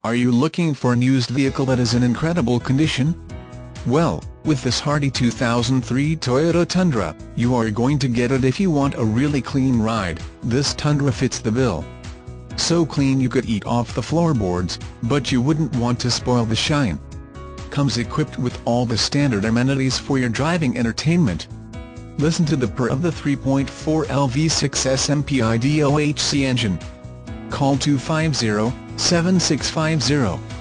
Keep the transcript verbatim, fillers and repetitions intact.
Are you looking for a used vehicle that is in incredible condition? Well, with this hardy two thousand three Toyota Tundra, you are going to get it if you want a really clean ride. This Tundra fits the bill. So clean you could eat off the floorboards, but you wouldn't want to spoil the shine. Comes equipped with all the standard amenities for your driving entertainment. Listen to the purr of the three point four liter V six S M P I D O H C engine. Call two five zero, seven six five zero,